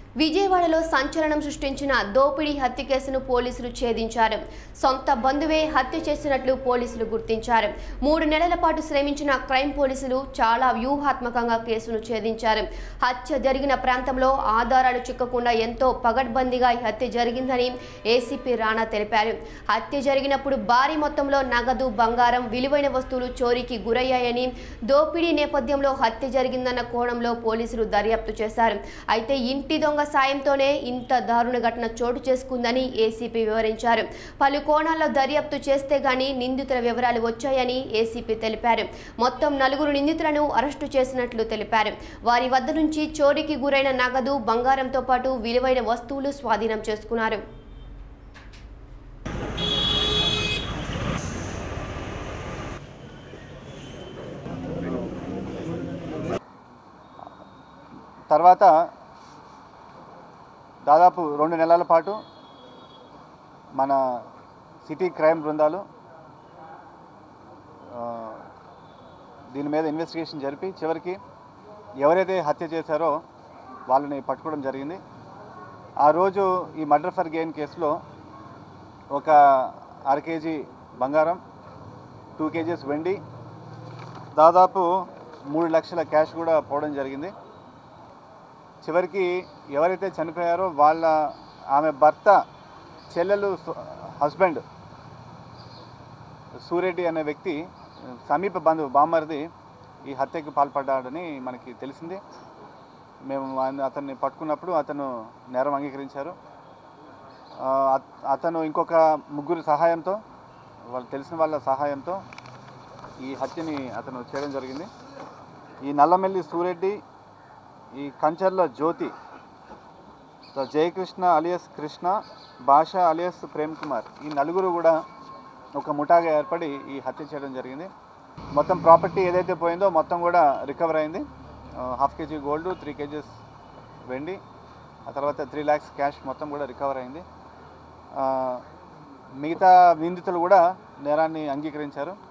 విజయవాడలో సంచలనం సృష్టించిన దోపిడీ హత్య కేసును పోలీసులు ఛేదించారు. సొంత బంధువే హత్య చేసినట్లు పోలీసులు గుర్తించారు. 3 నెలల పాటు శ్రమించిన క్రైమ్ పోలీసులు చాలా వ్యూహాత్మకంగా కేసును ఛేదించారు. హత్య జరిగిన ప్రాంతంలో ఆధారాలు చిక్కకుండా ఎంతో పగడ్బందీగా ఈ హత్య జరిగిందని ఏసీపీ రాణా తెలిపారు. హత్య జరిగినప్పుడు భారీ మొత్తంలో నగదు, బంగారం, విలువైన వస్తువులు చోరీకి గురయ్యాయని, దోపిడీ నేపథ్యంలో హత్య జరిగిందన్న కోణంలో పోలీసులు దర్యాప్తు చేశారు. అయితే ఇంటి దొంగ సాయంతోనే ఇంత దారుణ ఘటన చోటు చేసుకుందని ఏసీపీ వివరించారు. పలు కోణాల్లో దర్యాప్తు చేస్తే గానీ నిందితుల వివరాలు వచ్చాయని ఏసీపీ తెలిపారు. మొత్తం 4 నిందితులను అరెస్టు చేసినట్లు తెలిపారు. వారి వద్ద నుంచి చోరీకి గురైన నగదు, బంగారంతో పాటు విలువైన వస్తువులు స్వాధీనం చేసుకున్నారు. తర్వాత దాదాపు 2 నెలల పాటు మన సిటీ క్రైమ్ బృందాలు దీని మీద ఇన్వెస్టిగేషన్ జరిపి చివరికి ఎవరైతే హత్య చేశారో వాళ్ళని పట్టుకోవడం జరిగింది. ఆ రోజు ఈ మర్డర్ ఫర్ గెయిన్ కేసులో ఒక 1/2 కేజీ బంగారం, 2 కేజీస్ వెండి, దాదాపు 3 లక్షల క్యాష్ కూడా పోవడం జరిగింది. చివరికి ఎవరైతే చనిపోయారో ఆమె భర్త చెల్లెలు హస్బెండ్ సూరెడ్డి అనే వ్యక్తి సమీప బంధువు బామ్మర్ది ఈ హత్యకు పాల్పడ్డాడని మనకి తెలిసింది. మేము అతన్ని పట్టుకున్నప్పుడు అతను నేరం అంగీకరించారు. అతను ఇంకొక 3 సహాయంతో, వాళ్ళు తెలిసిన వాళ్ళ సహాయంతో ఈ హత్యని అతను చేయడం జరిగింది. ఈ నల్లమెల్లి సూరెడ్డి, ఈ కంచర్ల జ్యోతి, జయకృష్ణ అలియస్ కృష్ణ, భాష అలియస్ ప్రేమ్ కుమార్, ఈ 4 కూడా ఒక ముఠాగా ఏర్పడి ఈ హత్య చేయడం జరిగింది. మొత్తం ప్రాపర్టీ ఏదైతే పోయిందో మొత్తం కూడా రికవర్ అయింది. 1/2 కేజీ గోల్డ్, 3 కేజీస్ వెండి, ఆ తర్వాత 3 lakhs క్యాష్ మొత్తం కూడా రికవర్ అయింది. మిగతా నిందితులు కూడా నేరాన్ని అంగీకరించారు.